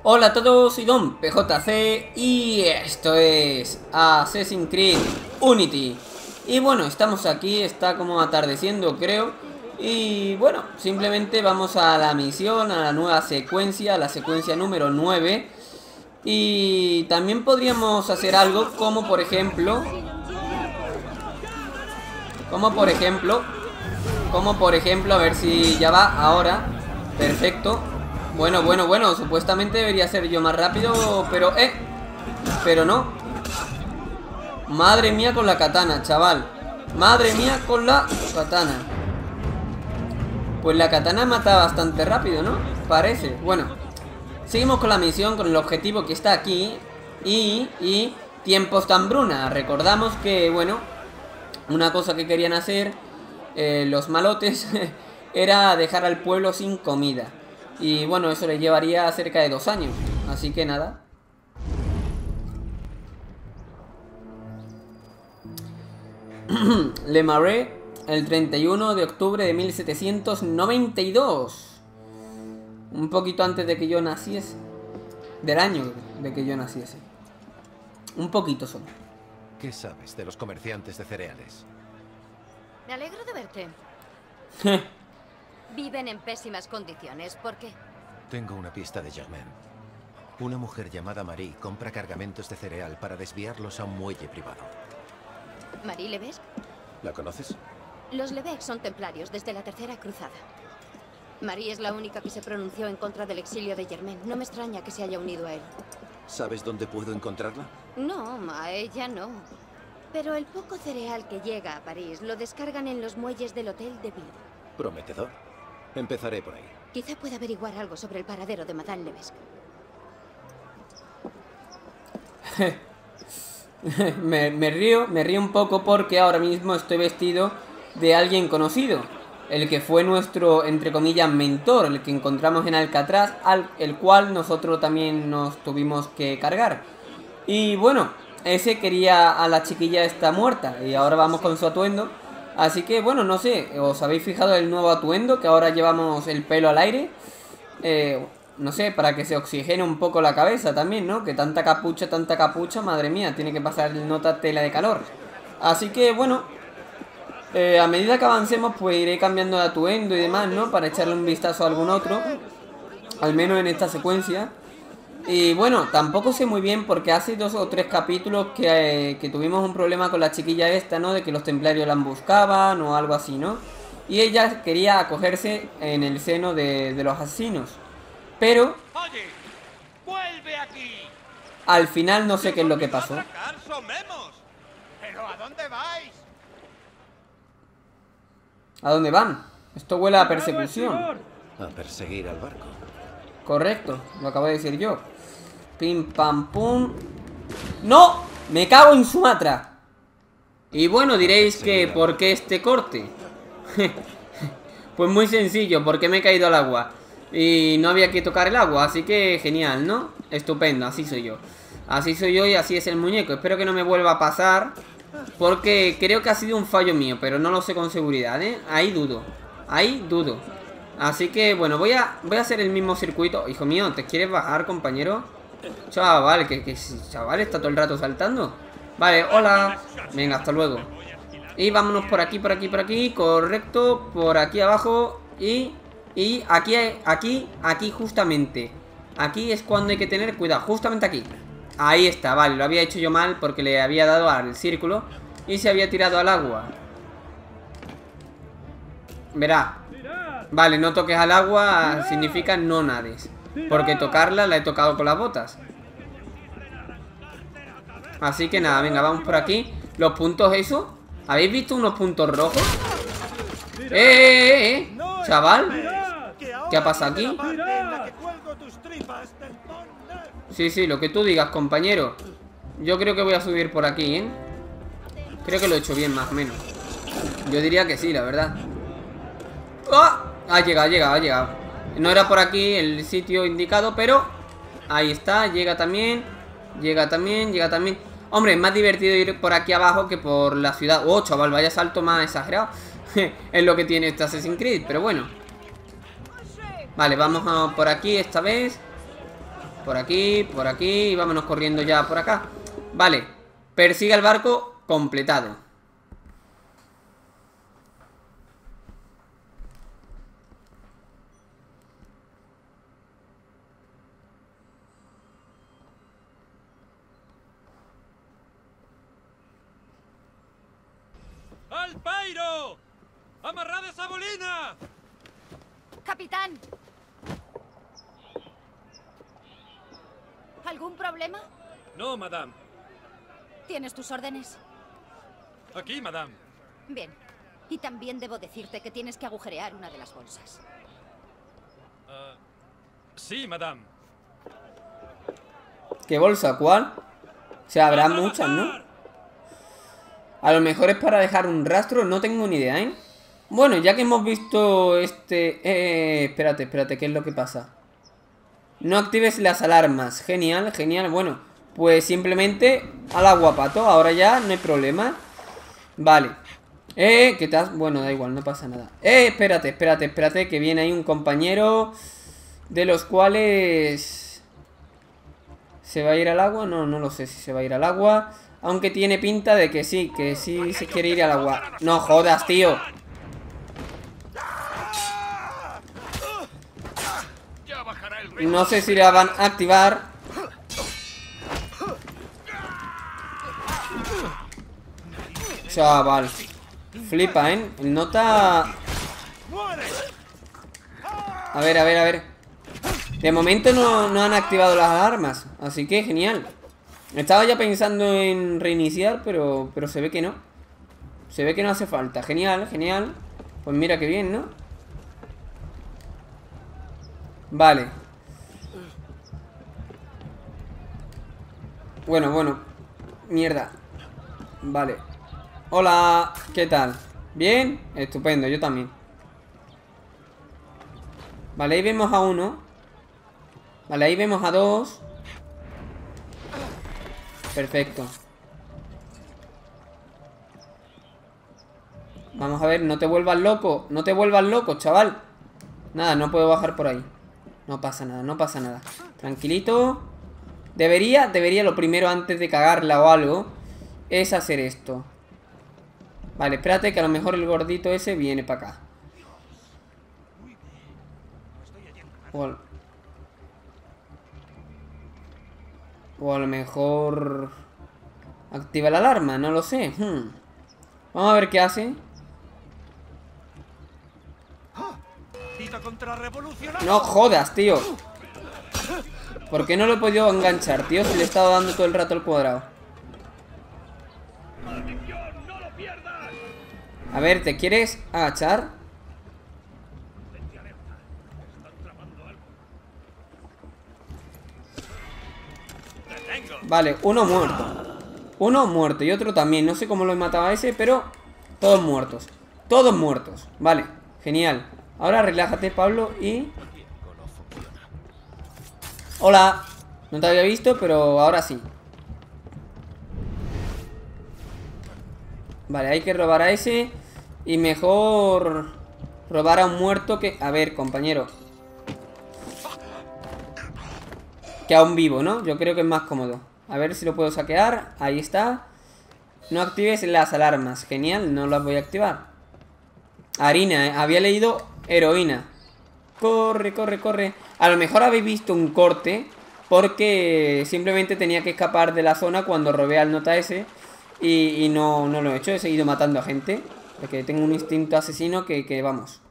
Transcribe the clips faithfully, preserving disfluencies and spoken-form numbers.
Hola a todos, soy Don P J C y esto es Assassin's Creed Unity. Y bueno, estamos aquí, está como atardeciendo creo. Y bueno, simplemente vamos a la misión, a la nueva secuencia, la secuencia número nueve. Y también podríamos hacer algo como por ejemplo Como por ejemplo Como por ejemplo, a ver si ya va ahora. Perfecto. Bueno, bueno, bueno, supuestamente debería ser yo más rápido, pero eh Pero no. Madre mía con la katana, chaval. Madre mía con la katana. Pues la katana mata bastante rápido, ¿no? Parece. Bueno, seguimos con la misión, con el objetivo que está aquí. Y, y tiempos de hambruna. Recordamos que, bueno, una cosa que querían hacer eh, los malotes era dejar al pueblo sin comida. Y bueno, eso le llevaría cerca de dos años. Así que nada. Le Marais, el treinta y uno de octubre de mil setecientos noventa y dos. Un poquito antes de que yo naciese. Del año de que yo naciese. Un poquito solo. ¿Qué sabes de los comerciantes de cereales? Me alegro de verte. Viven en pésimas condiciones. ¿Por qué? Tengo una pista de Germain. Una mujer llamada Marie compra cargamentos de cereal para desviarlos a un muelle privado. ¿Marie Levesque? ¿La conoces? Los Levesque son templarios desde la Tercera Cruzada. Marie es la única que se pronunció en contra del exilio de Germain. No me extraña que se haya unido a él. ¿Sabes dónde puedo encontrarla? No, a ella no. Pero el poco cereal que llega a París lo descargan en los muelles del Hotel de Ville. Prometedor. Empezaré por ahí. Quizá pueda averiguar algo sobre el paradero de Madame Levesque. me, me río, me río un poco porque ahora mismo estoy vestido de alguien conocido. El que fue nuestro, entre comillas, mentor, el que encontramos en Alcatraz, al el cual nosotros también nos tuvimos que cargar. Y bueno, ese quería a la chiquilla esta muerta y ahora vamos con su atuendo. Así que bueno, no sé, ¿os habéis fijado el nuevo atuendo? Que ahora llevamos el pelo al aire. Eh, no sé, para que se oxigene un poco la cabeza también, ¿no? Que tanta capucha, tanta capucha, madre mía, tiene que pasar nota tela de calor. Así que bueno, eh, a medida que avancemos pues iré cambiando de atuendo y demás, ¿no? Para echarle un vistazo a algún otro. Al menos en esta secuencia. Y bueno, tampoco sé muy bien porque hace dos o tres capítulos que, eh, que tuvimos un problema con la chiquilla esta, ¿no? De que los templarios la buscaban o algo así, ¿no? Y ella quería acogerse en el seno de, de los asesinos. Pero Oye, vuelve aquí. Al final no sé qué es lo que pasó. ¿Pero a dónde vais? ¿A dónde van? Esto huele a persecución. A perseguir al barco. Correcto, lo acabo de decir yo. Pim pam pum. ¡No! ¡Me cago en Sumatra! Y bueno, diréis que ¿por qué este corte? Pues muy sencillo, porque me he caído al agua y no había que tocar el agua, así que genial, ¿no? Estupendo, así soy yo. Así soy yo y así es el muñeco. Espero que no me vuelva a pasar, porque creo que ha sido un fallo mío, pero no lo sé con seguridad, ¿eh? Ahí dudo, ahí dudo. Así que bueno, voy a, voy a hacer el mismo circuito. Hijo mío, ¿te quieres bajar, compañero? Chaval, que, que chaval está todo el rato saltando. Vale, hola. Venga, hasta luego. Y vámonos por aquí, por aquí, por aquí. Correcto, por aquí abajo. Y, y aquí, aquí, aquí justamente. Aquí es cuando hay que tener cuidado, justamente aquí. Ahí está, vale, lo había hecho yo mal porque le había dado al círculo y se había tirado al agua. Verá. Vale, no toques al agua significa no nades, porque tocarla la he tocado con las botas. Así que nada, venga, vamos por aquí. Los puntos eso. ¿Habéis visto unos puntos rojos? ¡Eh, eh, eh! Chaval, ¿qué ha pasado aquí? Sí, sí, lo que tú digas, compañero. Yo creo que voy a subir por aquí, ¿eh? Creo que lo he hecho bien, más o menos. Yo diría que sí, la verdad. ¡Oh! Ha llegado, ha llegado, ha llegado. No era por aquí el sitio indicado, pero ahí está, llega también. Llega también, llega también. Hombre, es más divertido ir por aquí abajo que por la ciudad. Oh, chaval, vaya salto más exagerado. Es lo que tiene este Assassin's Creed, pero bueno. Vale, vamos a por aquí esta vez. Por aquí, por aquí. Y vámonos corriendo ya por acá. Vale. Persigue al barco completado. ¡Al pairo! ¡Amarrad esa bolina! ¡Capitán! ¿Algún problema? No, madame. ¿Tienes tus órdenes? Aquí, madame. Bien. Y también debo decirte que tienes que agujerear una de las bolsas. Uh, sí, madame. ¿Qué bolsa? ¿Cuál? O sea, habrá muchas, ¿no? A lo mejor es para dejar un rastro, no tengo ni idea, ¿eh? Bueno, ya que hemos visto este... Eh, espérate, espérate, ¿qué es lo que pasa? No actives las alarmas. Genial, genial, bueno. Pues simplemente al agua, pato. Ahora ya no hay problema. Vale. Eh, ¿qué tal? Bueno, da igual, no pasa nada. Eh, espérate, espérate, espérate, que viene ahí un compañero de los cuales... ¿Se va a ir al agua? No, no lo sé si se va a ir al agua. Aunque tiene pinta de que sí, que sí se quiere ir al agua. No jodas, tío. No sé si la van a activar. Chaval. Flipa, ¿eh? El nota... A ver, a ver, a ver. De momento no, no han activado las alarmas. Así que genial. Estaba ya pensando en reiniciar, pero, pero se ve que no. Se ve que no hace falta. Genial, genial. Pues mira qué bien, ¿no? Vale. Bueno, bueno. Mierda. Vale. Hola, ¿qué tal? ¿Bien? Estupendo, yo también. Vale, ahí vemos a uno. Vale, ahí vemos a dos. Perfecto. Vamos a ver, no te vuelvas loco. No te vuelvas loco, chaval. Nada, no puedo bajar por ahí. No pasa nada, no pasa nada. Tranquilito. Debería, debería lo primero antes de cagarla o algo es hacer esto. Vale, espérate que a lo mejor el gordito ese viene para acá. O a, o a lo mejor activa la alarma, no lo sé. hmm. Vamos a ver qué hace. No jodas, tío. ¿Por qué no lo he podido enganchar, tío? Si le he estado dando todo el rato al cuadrado. A ver, ¿te quieres agachar? Vale, uno muerto. Uno muerto y otro también. No sé cómo lo he matado a ese, pero todos muertos. Todos muertos. Vale, genial. Ahora relájate, Pablo, y... Hola. No te había visto, pero ahora sí. Vale, hay que robar a ese. Y mejor robar a un muerto que... A ver, compañero. Que a un vivo, ¿no? Yo creo que es más cómodo. A ver si lo puedo saquear. Ahí está. No actives las alarmas. Genial, no las voy a activar. Harina, ¿eh? Había leído heroína. Corre, corre, corre. A lo mejor habéis visto un corte, porque simplemente tenía que escapar de la zona cuando robé al nota ese. Y, y no, no lo he hecho, he seguido matando a gente. Porque tengo un instinto asesino que, que vamos.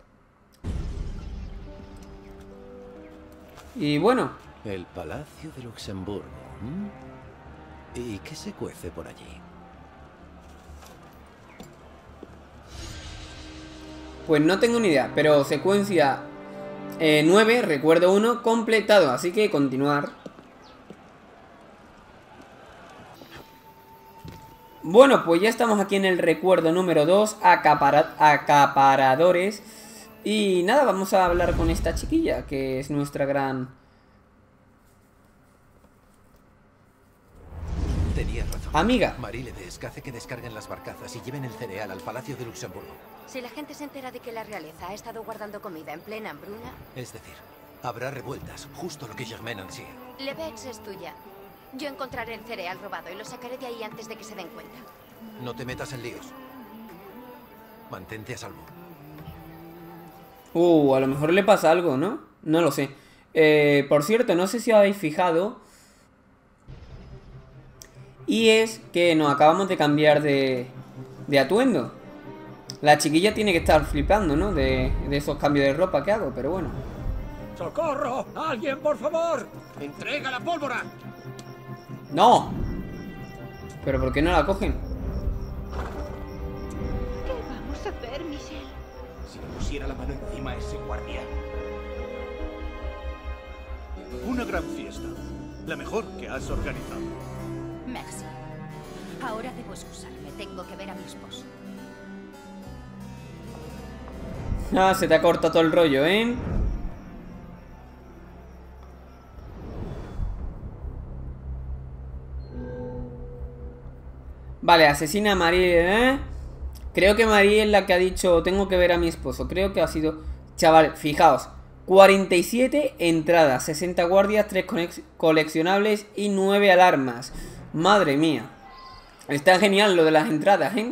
Y bueno. El Palacio de Luxemburgo. ¿Mm? ¿Y qué se cuece por allí? Pues no tengo ni idea, pero secuencia eh, nueve, recuerdo uno, completado. Así que continuar. Bueno, pues ya estamos aquí en el recuerdo número dos, acapara acaparadores. Y nada, vamos a hablar con esta chiquilla, que es nuestra gran... Tenías razón. Amiga. Marie le hace que descarguen las barcazas y lleven el cereal al Palacio de Luxemburgo. Si la gente se entera de que la realeza ha estado guardando comida en plena hambruna... Es decir, habrá revueltas, justo lo que Germain ansía. Levex es tuya. Yo encontraré el cereal robado y lo sacaré de ahí antes de que se den cuenta. No te metas en líos. Mantente a salvo. Uh, a lo mejor le pasa algo, ¿no? No lo sé. Eh, por cierto, no sé si os habéis fijado. Y es que nos acabamos de cambiar de, de atuendo. La chiquilla tiene que estar flipando, ¿no? De, de esos cambios de ropa que hago, pero bueno. ¡Socorro! ¡Alguien, por favor! ¡Entrega la pólvora! ¡No! ¿Pero por qué no la cogen? ¿Qué vamos a hacer, Michelle? Si le pusiera la mano encima a ese guardia. Una gran fiesta. La mejor que has organizado. Merci. Ahora debo excusarme. Tengo que ver a mi esposo. Ah, se te ha cortado todo el rollo, ¿eh? Vale, asesina a Marie, ¿eh? Creo que Marie es la que ha dicho tengo que ver a mi esposo. Creo que ha sido... Chaval, fijaos. cuarenta y siete entradas, sesenta guardias, tres coleccionables y nueve alarmas. Madre mía. Está genial lo de las entradas, ¿eh?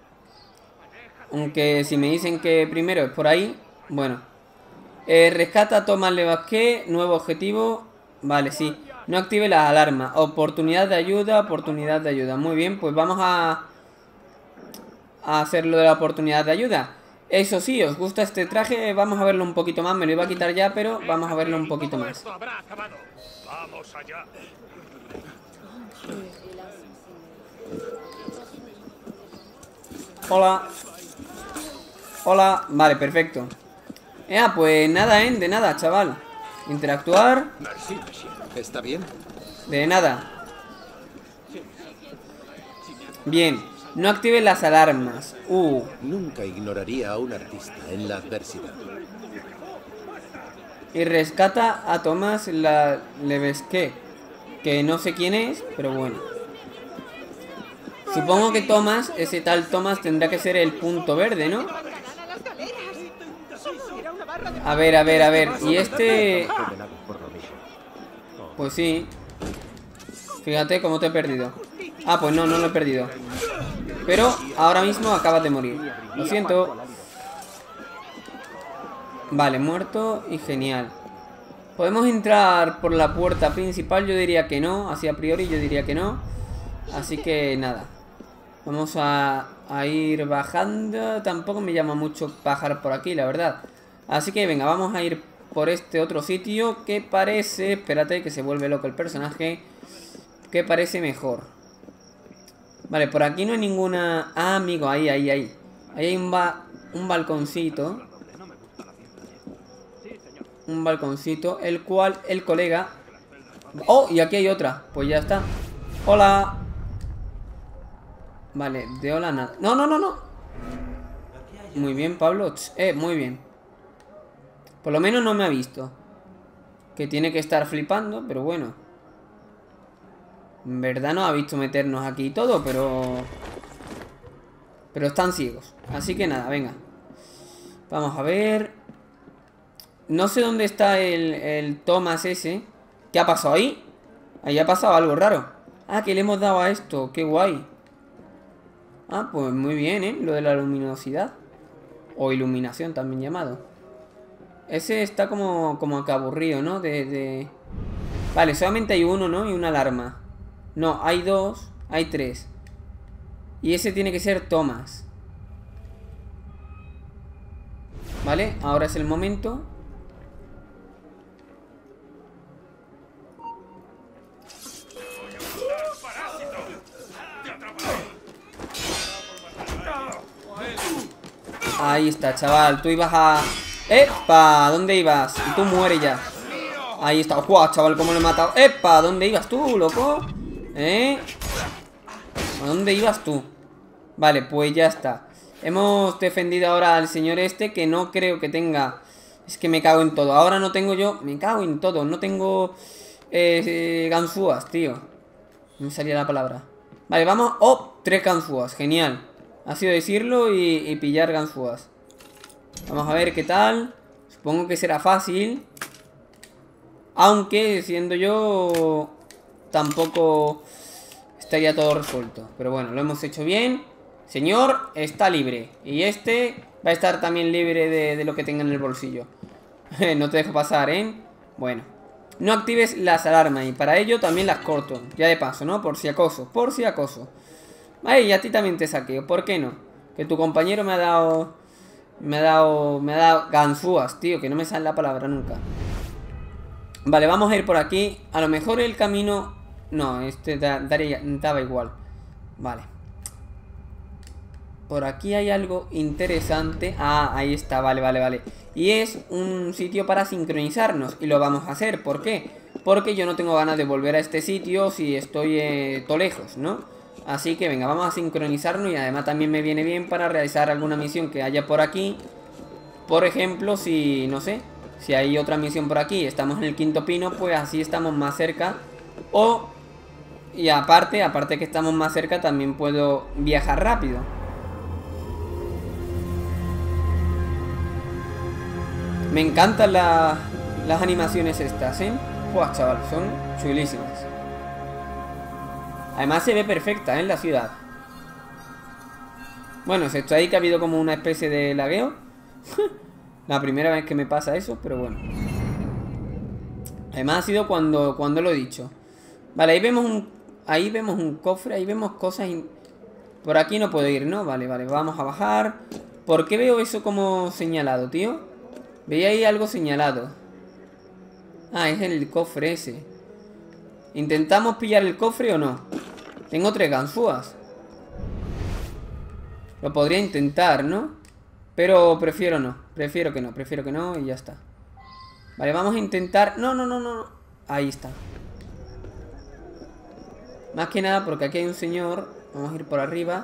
Aunque si me dicen que primero es por ahí. Bueno. Eh, rescata a Tomás Levasqué. Nuevo objetivo. Vale, sí. No active las alarmas. Oportunidad de ayuda. Oportunidad de ayuda. Muy bien, pues vamos a... A hacer lo de la oportunidad de ayuda. Eso sí, os gusta este traje. Vamos a verlo un poquito más. Me lo iba a quitar ya, pero vamos a verlo un poquito más. Habrá acabado. Vamos allá. Hola. Hola. Vale, perfecto. Ya, pues nada, ¿eh? De nada, chaval. Interactuar. ¿Está bien? De nada. Bien. No active las alarmas. Uh. Nunca ignoraría a un artista en la adversidad. Y rescata a Tomás la Levesque. Que no sé quién es, pero bueno. Supongo que Tomás, ese tal Tomás tendrá que ser el punto verde, ¿no? A ver, a ver, a ver. Y este... Pues sí. Fíjate cómo te he perdido. Ah, pues no, no lo he perdido. Pero ahora mismo acabas de morir. Lo siento. Vale, muerto y genial. ¿Podemos entrar por la puerta principal? Yo diría que no. Así a priori yo diría que no. Así que nada. Vamos a, a ir bajando. Tampoco me llama mucho bajar por aquí, la verdad. Así que venga, vamos a ir por este otro sitio que parece... Espérate, que se vuelve loco el personaje. Que parece mejor. Vale, por aquí no hay ninguna... Ah, amigo, ahí, ahí, ahí. Ahí hay un, ba... un balconcito. Un balconcito, el cual el colega... ¡Oh! Y aquí hay otra. Pues ya está. ¡Hola! Vale, de hola nada. ¡No, no, no, no! Muy bien, Pablo. Eh, muy bien. Por lo menos no me ha visto. Que tiene que estar flipando, pero bueno. En verdad no ha visto meternos aquí y todo, pero... Pero están ciegos. Así que nada, venga. Vamos a ver... No sé dónde está el, el Tomás ese. ¿Qué ha pasado ahí? Ahí ha pasado algo raro. Ah, que le hemos dado a esto. Qué guay. Ah, pues muy bien, ¿eh? Lo de la luminosidad. O iluminación también llamado. Ese está como, como que aburrido, ¿no? De, de... Vale, solamente hay uno, ¿no? Y una alarma. No, hay dos. Hay tres. Y ese tiene que ser Tomás. Vale, ahora es el momento. Ahí está, chaval. Tú ibas a... ¡Epa! ¿Dónde ibas? Y tú mueres ya. Ahí está. ¡Guau, chaval! ¿Cómo lo he matado? ¡Epa! ¿Dónde ibas tú, loco? ¿Eh? ¿A dónde ibas tú? Vale, pues ya está. Hemos defendido ahora al señor este, que no creo que tenga... Es que me cago en todo. Ahora no tengo yo... Me cago en todo. No tengo... Eh, eh, ganzúas, tío. No me salía la palabra. Vale, vamos... ¡Oh! Tres ganzúas. Genial. Ha sido decirlo y, y pillar ganzúas. Vamos a ver qué tal. Supongo que será fácil. Aunque, siendo yo, tampoco estaría todo resuelto. Pero bueno, lo hemos hecho bien. Señor, está libre. Y este va a estar también libre de, de lo que tenga en el bolsillo. No te dejo pasar, ¿eh? Bueno. No actives las alarmas. Y para ello también las corto. Ya de paso, ¿no? Por si acaso. Por si acaso. Ay, y a ti también te saqueo. ¿Por qué no? Que tu compañero me ha dado... Me ha dado... Me ha dado ganzúas, tío. Que no me sale la palabra nunca. Vale, vamos a ir por aquí. A lo mejor el camino... No, este da, daría, daba igual. Vale. Por aquí hay algo interesante. Ah, ahí está, vale, vale, vale. Y es un sitio para sincronizarnos. Y lo vamos a hacer, ¿por qué? Porque yo no tengo ganas de volver a este sitio si estoy eh, to lejos, ¿no? Así que venga, vamos a sincronizarnos. Y además también me viene bien para realizar alguna misión que haya por aquí. Por ejemplo, si, no sé, si hay otra misión por aquí, estamos en el quinto pino, pues así estamos más cerca. O... Y aparte, aparte que estamos más cerca, también puedo viajar rápido. Me encantan la, las animaciones estas, ¿eh? Pues chaval, son chulísimas. Además se ve perfecta, ¿eh? En la ciudad. Bueno, excepto ahí que ha habido como una especie de lagueo. La primera vez que me pasa eso, pero bueno. Además ha sido cuando, cuando lo he dicho. Vale, ahí vemos un... Ahí vemos un cofre, ahí vemos cosas... In... Por aquí no puedo ir, ¿no? Vale, vale, vamos a bajar. ¿Por qué veo eso como señalado, tío? Veía ahí algo señalado. Ah, es el cofre ese. ¿Intentamos pillar el cofre o no? Tengo tres ganzúas. Lo podría intentar, ¿no? Pero prefiero no. Prefiero que no, prefiero que no y ya está. Vale, vamos a intentar... No, no, no, no. Ahí está. Más que nada porque aquí hay un señor. Vamos a ir por arriba.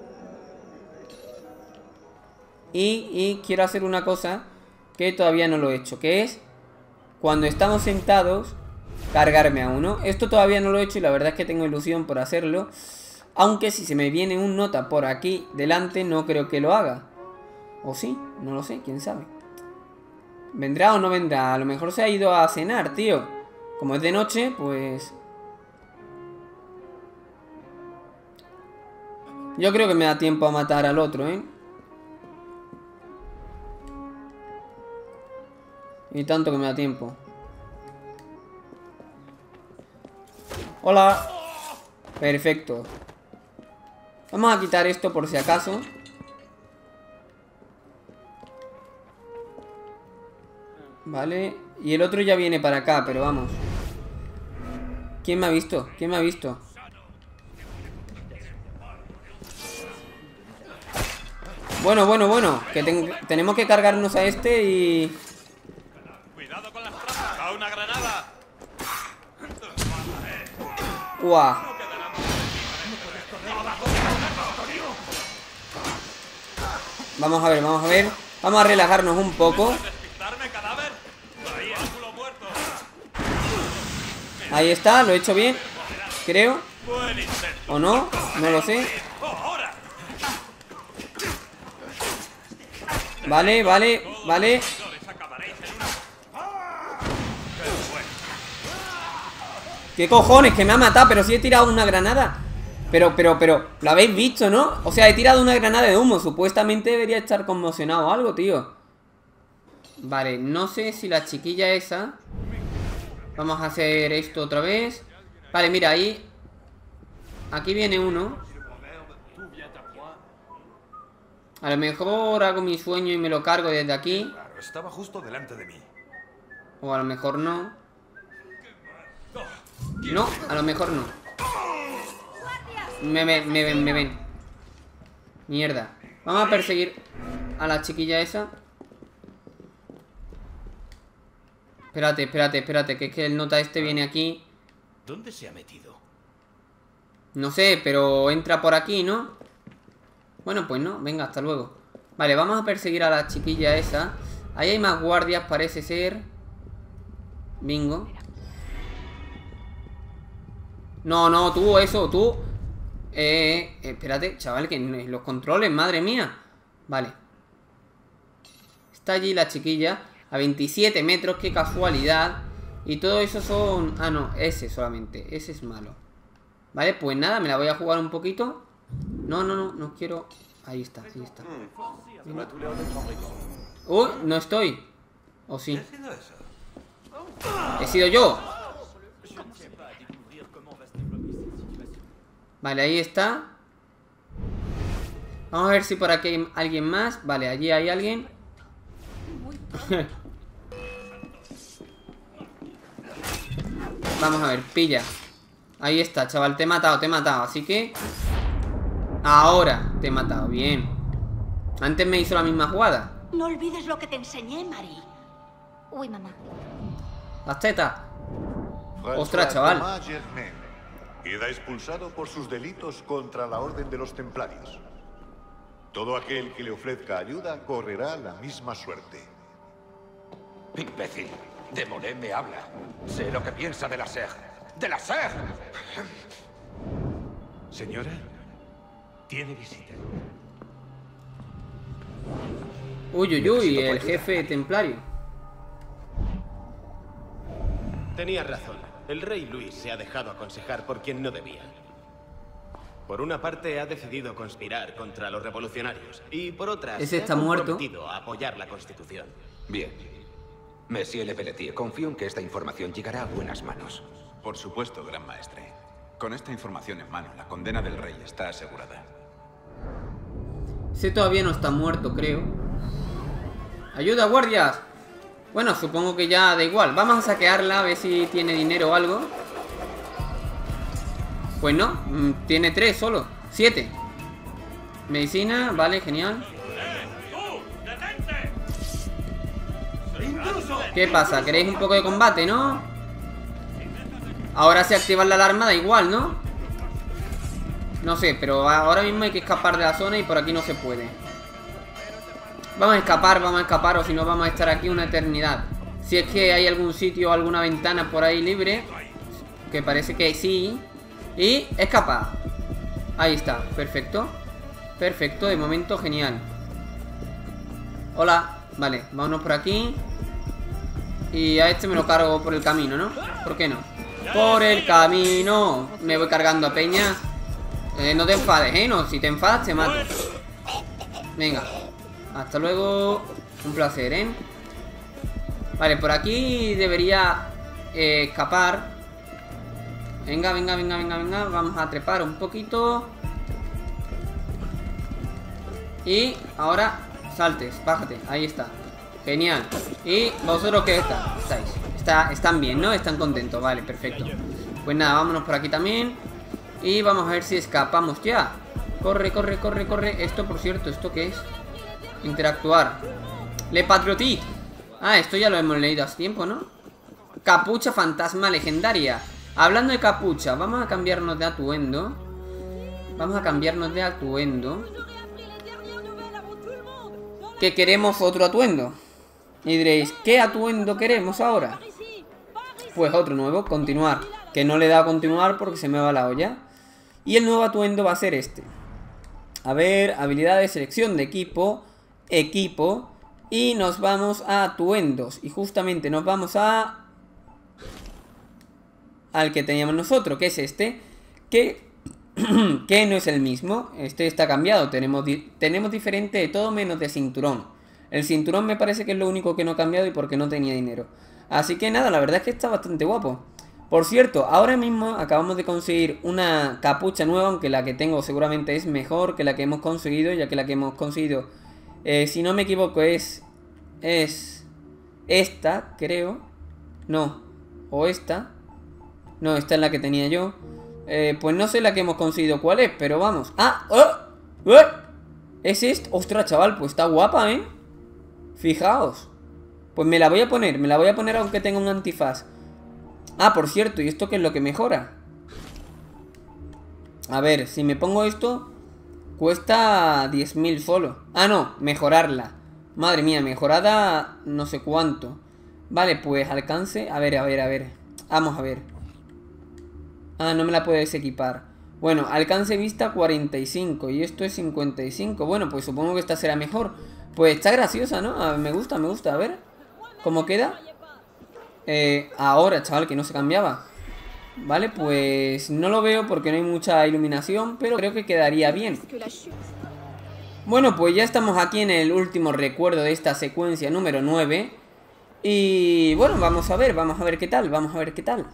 Y, y quiero hacer una cosa que todavía no lo he hecho, que es cuando estamos sentados cargarme a uno. Esto todavía no lo he hecho y la verdad es que tengo ilusión por hacerlo. Aunque si se me viene un nota por aquí delante, no creo que lo haga. O sí, no lo sé, quién sabe. ¿Vendrá o no vendrá? A lo mejor se ha ido a cenar, tío. Como es de noche, pues... Yo creo que me da tiempo a matar al otro, ¿eh? Y tanto que me da tiempo. Hola. Perfecto. Vamos a quitar esto por si acaso. Vale. Y el otro ya viene para acá, pero vamos. ¿Quién me ha visto? ¿Quién me ha visto? Bueno, bueno, bueno. Que ten tenemos que cargarnos a este y... ¡Cuidado con las trampas! ¡A una granada! ¡Guau! Vamos a ver, vamos a ver. Vamos a relajarnos un poco. Ahí está, lo he hecho bien. Creo. ¿O no? No lo sé. Vale, vale, vale. ¿Qué cojones? Que me ha matado, pero sí he tirado una granada. Pero, pero, pero, lo habéis visto, ¿no? O sea, he tirado una granada de humo. Supuestamente debería estar conmocionado o algo, tío. Vale, no sé si la chiquilla esa... Vamos a hacer esto otra vez. Vale, mira, ahí... Aquí viene uno. A lo mejor hago mi sueño y me lo cargo desde aquí. Estaba justo delante de mí. O a lo mejor no. No, a lo mejor no. Me ven, me ven, me ven. Mierda. Vamos a perseguir a la chiquilla esa. Espérate, espérate, espérate. Que es que el nota este viene aquí. ¿Dónde se ha metido? No sé, pero entra por aquí, ¿no? Bueno, pues no, venga, hasta luego. Vale, vamos a perseguir a la chiquilla esa. Ahí hay más guardias, parece ser. Bingo. No, no, tú, eso, tú. Eh, eh, espérate, chaval, que los controles, madre mía. Vale. Está allí la chiquilla. A veintisiete metros, qué casualidad. Y todo eso son... Ah, no, ese solamente. Ese es malo. Vale, pues nada, me la voy a jugar un poquito. No, no, no, no quiero... Ahí está, ahí está. Venga. Uy, no estoy. ¿O sí? He sido yo. Vale, ahí está. Vamos a ver si por aquí hay alguien más. Vale, allí hay alguien. Vamos a ver, pilla. Ahí está, chaval, te he matado, te he matado. Así que... Ahora te he matado, bien. Antes me hizo la misma jugada. No olvides lo que te enseñé, Marie. Uy, mamá. Las tetas. Ostras, chaval. Thomas Germain queda expulsado por sus delitos contra la Orden de los Templarios. Todo aquel que le ofrezca ayuda correrá la misma suerte. Imbécil. Demoné me habla. Sé lo que piensa de la S E G. ¡De la S E G! Señora, tiene visita. Uy, uy, uy, el jefe templario. Tenías razón. El rey Luis se ha dejado aconsejar por quien no debía. Por una parte ha decidido conspirar contra los revolucionarios y por otra Ese se está ha muerto. comprometido a apoyar la Constitución. Bien. Monsieur Le Pelletier, confío en que esta información llegará a buenas manos. Por supuesto, gran maestre. Con esta información en mano, la condena del rey está asegurada. Ese todavía no está muerto, creo. ¡Ayuda, guardias! Bueno, supongo que ya da igual. Vamos a saquearla, a ver si tiene dinero o algo. Pues no, mm, tiene tres solo. Siete. Medicina, vale, genial. ¿Qué pasa? ¿Queréis un poco de combate, no? Ahora si activan la alarma da igual, ¿no? No sé, pero ahora mismo hay que escapar de la zona y por aquí no se puede. Vamos a escapar, vamos a escapar, o si no vamos a estar aquí una eternidad. Si es que hay algún sitio o alguna ventana por ahí libre, que parece que sí. Y escapa. Ahí está, perfecto. Perfecto, de momento genial. Hola, vale, vámonos por aquí. Y a este me lo cargo por el camino, ¿no? ¿Por qué no? Por el camino. Me voy cargando a peña. eh, No te enfades, ¿eh? No, si te enfadas te mato. Venga. Hasta luego. Un placer, ¿eh? Vale, por aquí debería eh, escapar. Venga, venga, venga, venga, venga. Vamos a trepar un poquito. Y ahora saltes, bájate, ahí está. Genial. ¿Y vosotros qué está? estáis? Está, están bien, ¿no? Están contentos, vale, perfecto. Pues nada, vámonos por aquí también. Y vamos a ver si escapamos ya. Corre, corre, corre, corre. Esto, por cierto, ¿esto qué es? Interactuar. Le Patriotit. Ah, esto ya lo hemos leído hace tiempo, ¿no? Capucha fantasma legendaria. Hablando de capucha, vamos a cambiarnos de atuendo. Vamos a cambiarnos de atuendo. Que queremos otro atuendo. Y diréis, ¿qué atuendo queremos ahora? Pues otro nuevo, continuar. Que no le da a continuar porque se me va la olla. Y el nuevo atuendo va a ser este. A ver, habilidades, selección de equipo. Equipo. Y nos vamos a atuendos. Y justamente nos vamos a... al que teníamos nosotros, que es este. Que... que no es el mismo. Este está cambiado. Tenemos, di tenemos diferente de todo menos de cinturón. El cinturón me parece que es lo único que no ha cambiado y porque no tenía dinero. Así que nada, la verdad es que está bastante guapo. Por cierto, ahora mismo acabamos de conseguir una capucha nueva, aunque la que tengo seguramente es mejor que la que hemos conseguido, ya que la que hemos conseguido, eh, si no me equivoco, es... es... esta, creo. No, o esta. No, esta es la que tenía yo. Eh, pues no sé la que hemos conseguido cuál es, pero vamos. ¡Ah! ¡Oh! ¡Oh! ¿Es esta? ¡Ostras, chaval! Pues está guapa, ¿eh? Fijaos. Pues me la voy a poner, me la voy a poner aunque tenga un antifaz. Ah, por cierto, ¿y esto qué es lo que mejora? A ver, si me pongo esto, cuesta diez mil solo. Ah, no, mejorarla. Madre mía, mejorada no sé cuánto. Vale, pues alcance. A ver, a ver, a ver. Vamos a ver. Ah, no me la puedes equipar. Bueno, alcance vista cuarenta y cinco. Y esto es cincuenta y cinco. Bueno, pues supongo que esta será mejor. Pues está graciosa, ¿no? A ver, me gusta, me gusta. A ver, ¿cómo queda? Eh, ahora, chaval, que no se cambiaba. Vale, pues no lo veo porque no hay mucha iluminación, pero creo que quedaría bien. Bueno, pues ya estamos aquí en el último recuerdo de esta secuencia número nueve. Y bueno, vamos a ver, vamos a ver qué tal, vamos a ver qué tal.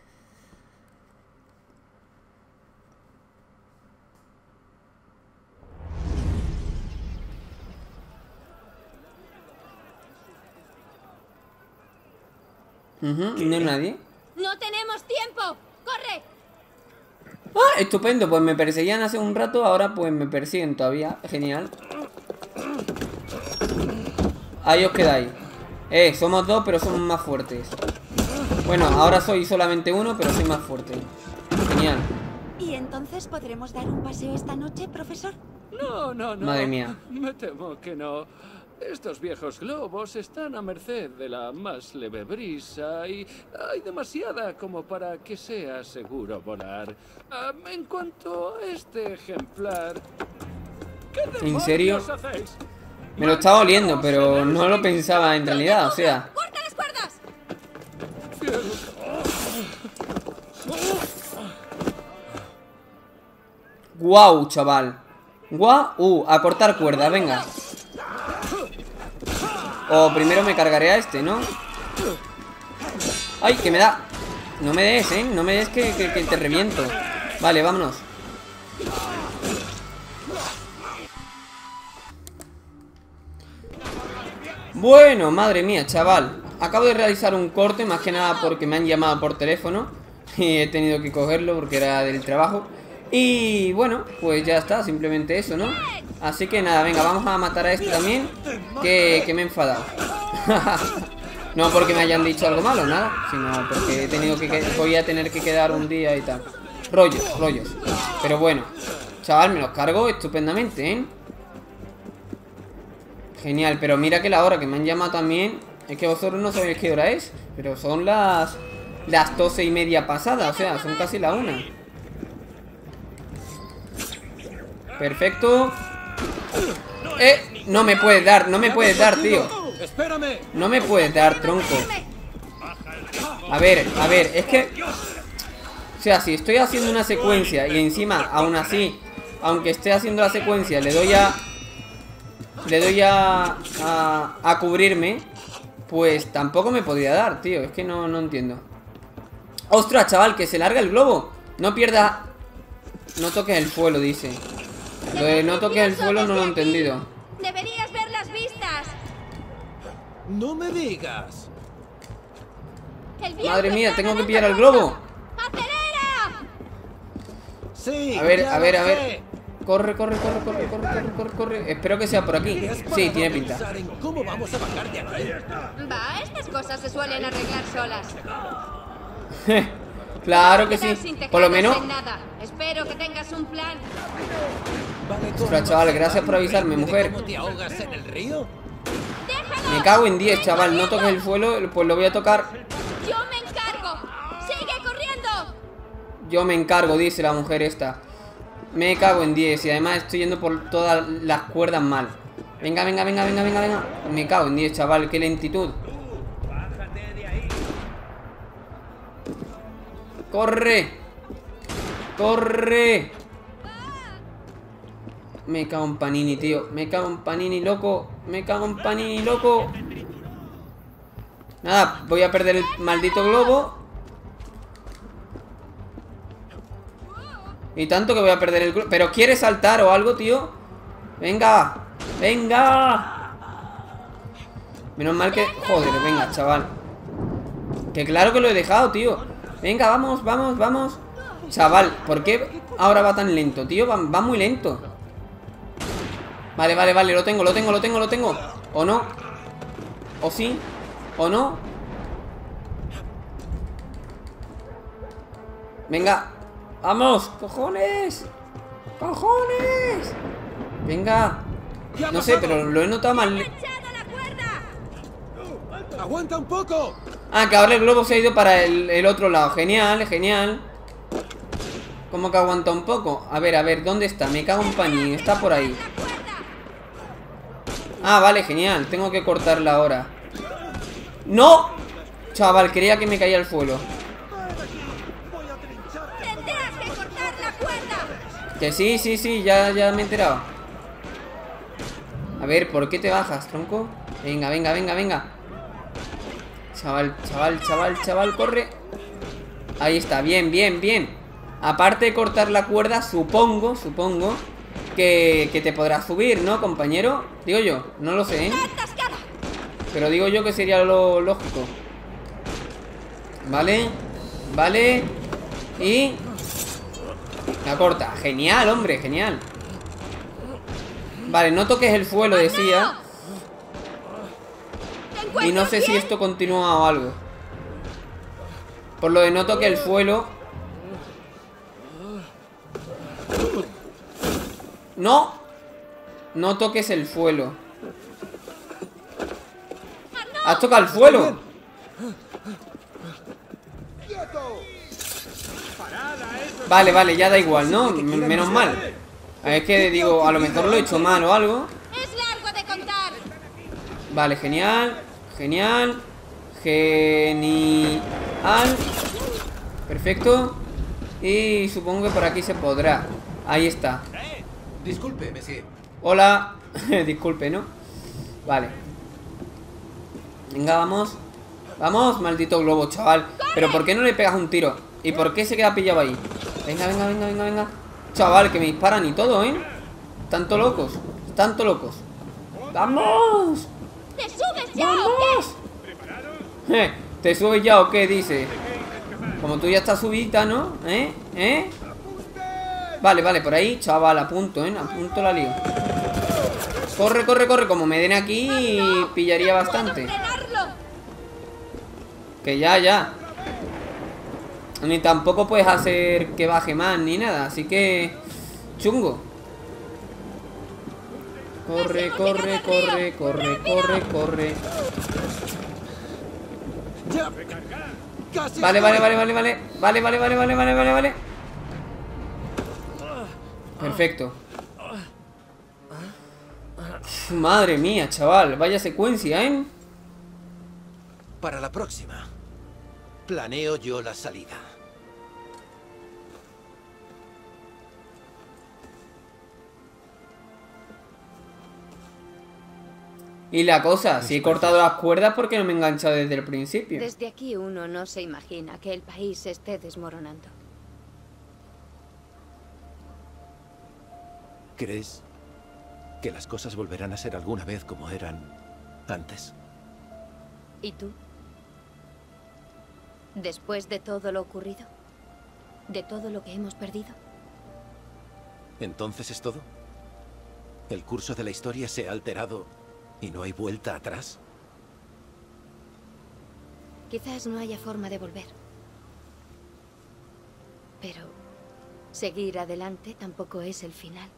Uh-huh, no hay nadie. ¡No tenemos tiempo! ¡Corre! Ah, estupendo, pues me perseguían hace un rato, ahora pues me persiguen todavía. Genial. Ahí os quedáis. Eh, somos dos, pero somos más fuertes. Bueno, ahora soy solamente uno, pero soy más fuerte. Genial. ¿Y entonces podremos dar un paseo esta noche, profesor? No, no, no. Madre mía. Me temo que no. Estos viejos globos están a merced de la más leve brisa y hay demasiada como para que sea seguro volar. Um, en cuanto a este ejemplar... ¿Qué ¿En serio? hacéis? Me lo estaba oliendo, pero no lo pensaba en realidad, o sea... ¡Corta las cuerdas! Guau, chaval. Guau, uh, a cortar cuerda, venga. O primero me cargaré a este, ¿no? ¡Ay, que me da! No me des, ¿eh? No me des que, que, que te reviento. Vale, vámonos. Bueno, madre mía, chaval. Acabo de realizar un corte, más que nada porque me han llamado por teléfono y he tenido que cogerlo porque era del trabajo. Y bueno, pues ya está, simplemente eso, ¿no? Así que nada, venga, vamos a matar a este también, que, que me he enfadado. No porque me hayan dicho algo malo, nada, sino porque he tenido que, que voy a tener que quedar un día y tal. Rollos, rollos. Pero bueno, chaval, me los cargo estupendamente, ¿eh? Genial, pero mira que la hora que me han llamado también, es que vosotros no sabéis qué hora es, pero son las las doce y media pasadas, o sea, son casi la una. Perfecto. Eh, no me puedes dar, no me puedes dar, tío. No me puedes dar, tronco. A ver, a ver, es que... O sea, si estoy haciendo una secuencia y encima, aún así, aunque esté haciendo la secuencia, le doy a... Le doy a... A, a cubrirme, pues tampoco me podría dar, tío. Es que no, no entiendo. ¡Ostras, chaval! Que se larga el globo. No pierda... No toques el suelo, dice. Lo de no toques el suelo no lo he entendido. Deberías ver las vistas. No me digas. Madre mía, tengo que pillar el globo. ¡Acelera! Sí. A ver, ya a ver, lo a ver. sé. Corre, corre, corre, corre, corre, corre, corre, corre. Espero que sea por aquí. Sí, tiene pinta. Pensar en ¿Cómo vamos a bajar de aquí? Va, estas cosas se suelen arreglar solas. Claro que sí. Por lo menos... En nada. Espero que tengas un plan. Vale, Ostras, chaval, gracias por avisarme, mujer. ¿Cómo te ahogas en el río? Me cago en diez, chaval. No toques el suelo, pues lo voy a tocar. Yo me encargo. Sigue corriendo. Yo me encargo, dice la mujer esta. Me cago en diez y además estoy yendo por todas las cuerdas mal. Venga, venga, venga, venga, venga, venga. Me cago en diez, chaval, qué lentitud. ¡Corre! ¡Corre! Me cago en Panini, tío. Me cago en Panini, loco. Me cago en Panini, loco. Nada, voy a perder el maldito globo. Y tanto que voy a perder el globo. ¿Pero quieres saltar o algo, tío? Venga. Venga. Menos mal que... Joder, venga, chaval. Que claro que lo he dejado, tío. Venga, vamos, vamos, vamos. Chaval, ¿por qué ahora va tan lento, tío? Va, va muy lento. Vale, vale, vale, lo tengo, lo tengo, lo tengo, lo tengo. ¿O no? ¿O sí? ¿O no? Venga. ¡Vamos! ¡Cojones! ¡Cojones! Venga. No sé, pero lo he notado mal. ¡Aguanta un poco! Ah, que ahora el globo se ha ido para el, el otro lado. Genial, genial. ¿Cómo que aguanta un poco? A ver, a ver, ¿dónde está? Me cago en Panini, está por ahí. Ah, vale, genial. Tengo que cortarla ahora. ¡No! Chaval, creía que me caía al suelo. Tendrás que cortar la cuerda. Que sí, sí, sí, ya, ya me he enterado. A ver, ¿por qué te bajas, tronco? Venga, venga, venga, venga. Chaval, chaval, chaval, chaval, corre. Ahí está, bien, bien, bien. Aparte de cortar la cuerda, supongo, supongo que, que te podrás subir, ¿no, compañero? Digo yo, no lo sé, ¿eh? Pero digo yo que sería lo lógico. Vale, vale. Y... la corta, genial, hombre, genial. Vale, no toques el suelo, decía. Y no sé si esto continúa o algo. Por lo de no toque el suelo. No. No toques el suelo. Has tocado el suelo. Vale, vale, ya da igual, ¿no? M- Menos mal. Es que digo, a lo mejor lo he hecho mal o algo. Es largo de contar. Vale, genial. Genial. Genial. Perfecto. Y supongo que por aquí se podrá. Ahí está. Disculpe, Messi. Hola. Disculpe, ¿no? Vale. Venga, vamos. Vamos, maldito globo, chaval. Pero ¿por qué no le pegas un tiro? ¿Y por qué se queda pillado ahí? Venga, venga, venga, venga, venga. Chaval, que me disparan y todo, ¿eh? Tanto locos. Tanto locos. ¡Vamos! ¿Te subes ya? ¡Vamos! Eh, ¿te subes ya o qué? Dice. Como tú ya estás subida, ¿no? ¿Eh? ¿Eh? Vale, vale, por ahí, chaval, a punto, ¿eh? A punto la lío. Corre, corre, corre. Como me den aquí, pillaría bastante. Que ya, ya. Ni tampoco puedes hacer que baje más ni nada. Así que... chungo. Corre, corre, corre, corre, corre, corre. Vale, vale, vale, vale, vale. Vale, vale, vale, vale, vale, vale, vale. Perfecto. Uf, madre mía, chaval. Vaya secuencia, ¿eh? Para la próxima, planeo yo la salida. Y la cosa, si he cortado las cuerdas, ¿por qué no me he enganchado desde el principio? Desde aquí uno no se imagina que el país se esté desmoronando. ¿Crees que las cosas volverán a ser alguna vez como eran antes? ¿Y tú? Después de todo lo ocurrido, de todo lo que hemos perdido. ¿Entonces es todo? ¿El curso de la historia se ha alterado y no hay vuelta atrás? Quizás no haya forma de volver. Pero seguir adelante tampoco es el final.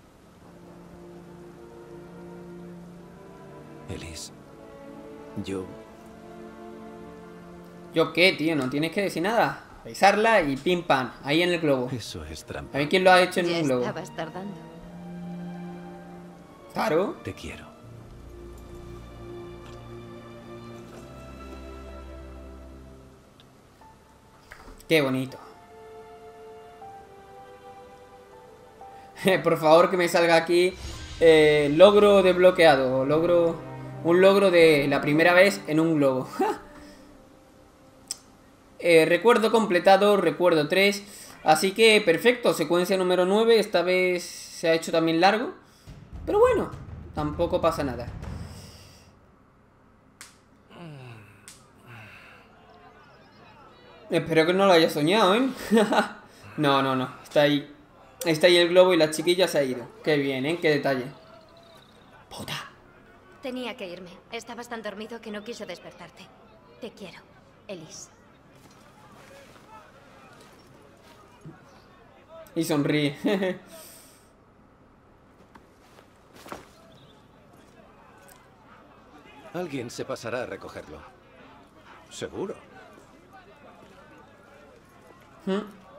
Elise, yo... ¿Yo qué, tío? No tienes que decir nada. Besarla y pim pam, ahí en el globo. Eso es trampa. A ver quién lo ha hecho en Ya un globo. estabas tardando. Claro. Te quiero. Qué bonito. Por favor, que me salga aquí eh, logro desbloqueado. Logro... Un logro de la primera vez en un globo. eh, recuerdo completado, recuerdo tres. Así que perfecto, secuencia número nueve. Esta vez se ha hecho también largo. Pero bueno, tampoco pasa nada. Espero que no lo haya soñado, ¿eh? No, no, no, está ahí. Está ahí el globo y la chiquilla se ha ido. Qué bien, ¿eh? Qué detalle. Puta. Tenía que irme. Estabas tan dormido que no quiso despertarte. Te quiero, Elise. Y sonríe. Alguien se pasará a recogerlo. Seguro. ¿Mm?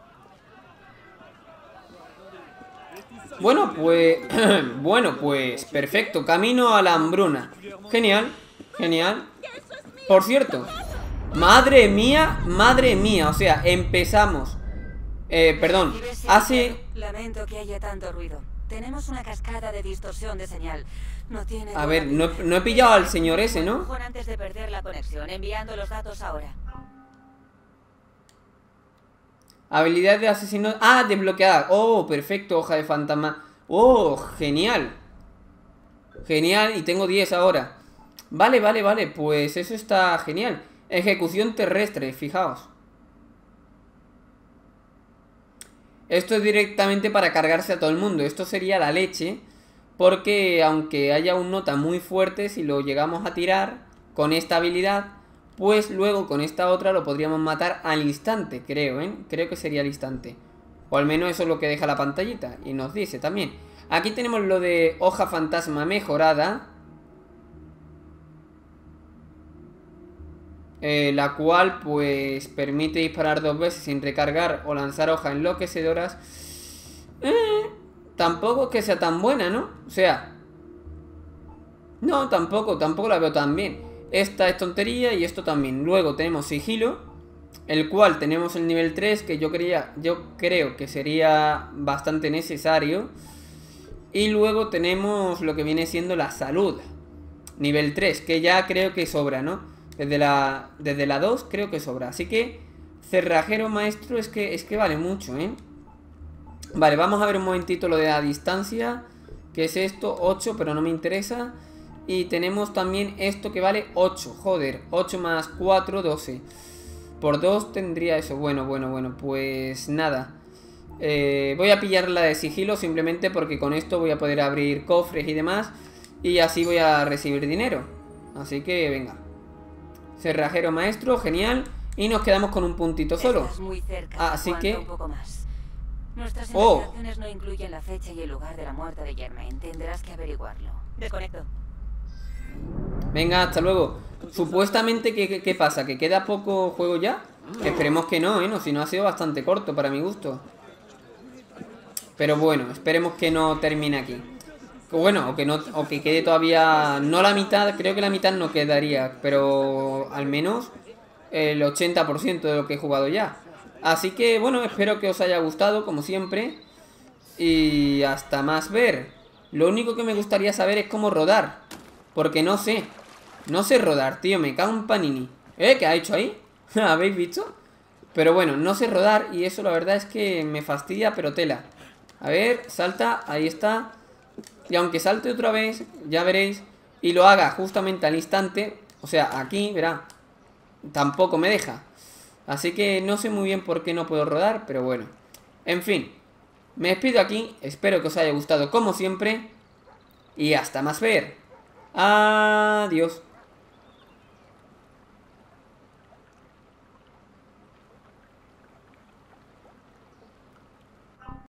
Bueno, pues... bueno, pues... Perfecto, camino a la hambruna. Genial, genial. Por cierto, Madre mía, madre mía. O sea, empezamos. Eh, perdón. Hace... Lamento que haya tanto ruido. Tenemos una cascada de distorsión de señal. No tiene... A ver, no, no he pillado al señor ese, ¿no? Antes de perder la conexión, enviando los datos ahora. Habilidad de asesino... Ah, desbloqueada. Oh, perfecto, hoja de fantasma. Oh, genial. Genial, y tengo diez ahora. Vale, vale, vale, pues eso está genial. Ejecución terrestre, fijaos. Esto es directamente para cargarse a todo el mundo. Esto sería la leche. Porque aunque haya un nota muy fuerte, si lo llegamos a tirar con esta habilidad, pues luego con esta otra lo podríamos matar al instante, creo, ¿eh? Creo que sería al instante. O al menos eso es lo que deja la pantallita. Y nos dice también. Aquí tenemos lo de hoja fantasma mejorada. Eh, la cual pues permite disparar dos veces sin recargar o lanzar hojas enloquecedoras. Eh, tampoco es que sea tan buena, ¿no? O sea... No, tampoco, tampoco la veo tan bien. Esta es tontería y esto también. Luego tenemos sigilo, el cual tenemos el nivel tres, que yo, creía, yo creo que sería bastante necesario. Y luego tenemos lo que viene siendo la salud, nivel tres, que ya creo que sobra, ¿no? Desde la, desde la dos creo que sobra. Así que cerrajero maestro es que, es que vale mucho, ¿eh? Vale, vamos a ver un momentito lo de la distancia. ¿Qué es esto? ocho, pero no me interesa. Y tenemos también esto que vale ocho. Joder, ocho más cuatro, doce. Por dos tendría eso. Bueno, bueno, bueno, pues nada. eh, Voy a pillar la de sigilo simplemente porque con esto voy a poder abrir cofres y demás. Y así voy a recibir dinero. Así que venga. Cerrajero maestro, genial. Y nos quedamos con un puntito solo. Estás muy cerca, ah, así que... un poco más. Nuestras oh. investigaciones no incluyen la fecha y el lugar de la muerte de Germain. Tendrás que averiguarlo. Desconecto. Venga, hasta luego. Supuestamente, ¿qué, qué, qué pasa? ¿Que queda poco juego ya? Esperemos que no, ¿eh? No, si no ha sido bastante corto para mi gusto. Pero bueno, esperemos que no termine aquí. Bueno, o que, no, o que quede todavía... No la mitad, creo que la mitad no quedaría. Pero al menos el ochenta por ciento de lo que he jugado ya. Así que bueno, espero que os haya gustado, como siempre. Y hasta más ver. Lo único que me gustaría saber es cómo rodar. Porque no sé. No sé rodar, tío, me cago en panini. ¿Eh? ¿Qué ha hecho ahí? ¿Habéis visto? Pero bueno, no sé rodar y eso la verdad es que me fastidia, pero tela. A ver, salta, ahí está. Y aunque salte otra vez, ya veréis, y lo haga justamente al instante, o sea, aquí, verá, tampoco me deja. Así que no sé muy bien por qué no puedo rodar, pero bueno. En fin, me despido aquí, espero que os haya gustado como siempre. Y hasta más ver. Adiós.